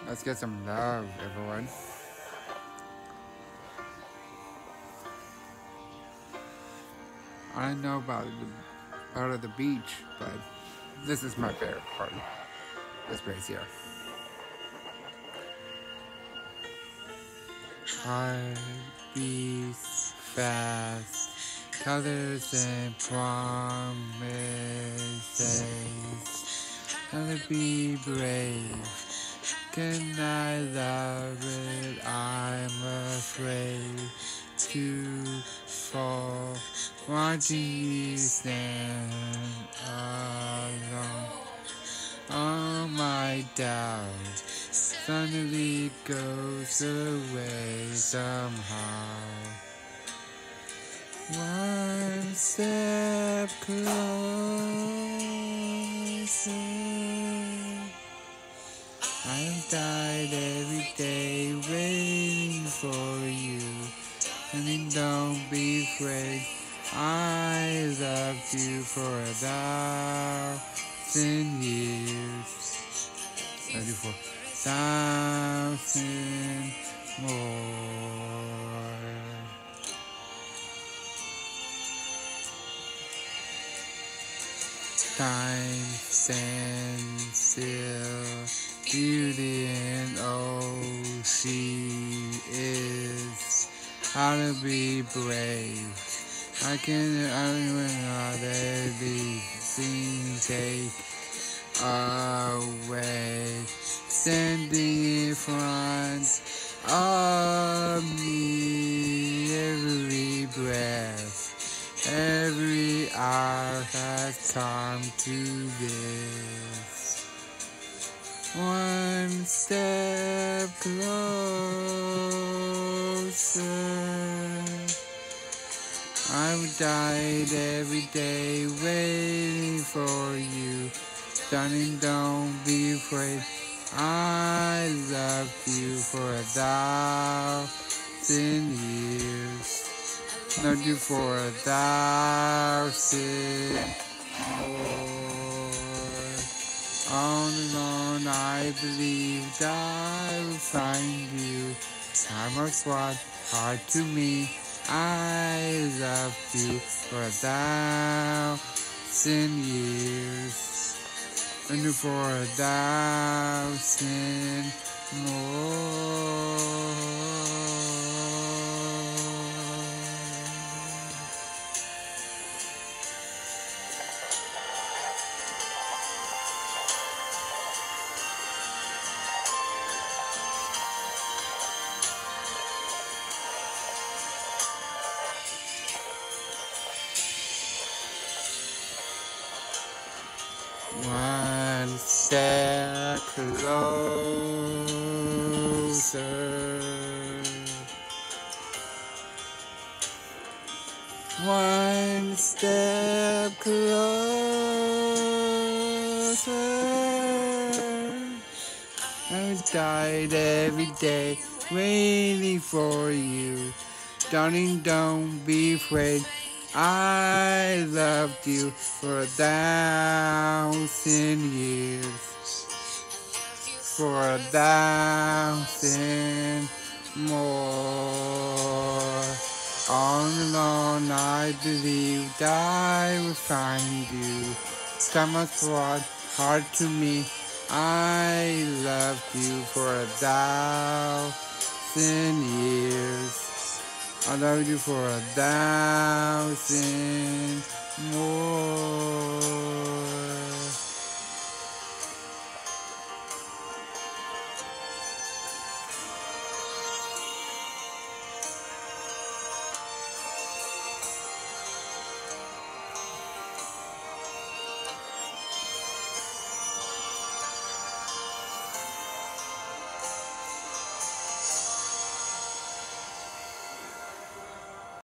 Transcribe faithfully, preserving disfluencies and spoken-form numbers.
Let's get some love, everyone. I don't know about the out of the beach, but this is my favorite part. This place here. Heart beats fast, colors and promises. Gotta be brave. Can I love it? I'm afraid to fall. Watching you stand alone. All my doubt suddenly goes away somehow. One step closer. I've died every day waiting for you. And don't be afraid, I loved you for a thousand years. Loved you for a thousand more. Time stands still, beauty and all she is. How to be brave. I can I don't let everything take away. Standing in front of me, every breath, every hour has come to this. One step closer. I've died every day waiting for you. Darling, don't be afraid. I loved you for a thousand years. Loved you for a thousand more. All alone I believed I would find you. Time was what hard to me. I loved you for a thousand years. And you for a thousand more. One step closer. One step closer. I've died every day waiting for you. Darling, don't be afraid. I loved you for a thousand years. For a thousand more. All alone I believed I would find you. Time was brought hard to me. I loved you for a thousand years. I love you for a thousand more.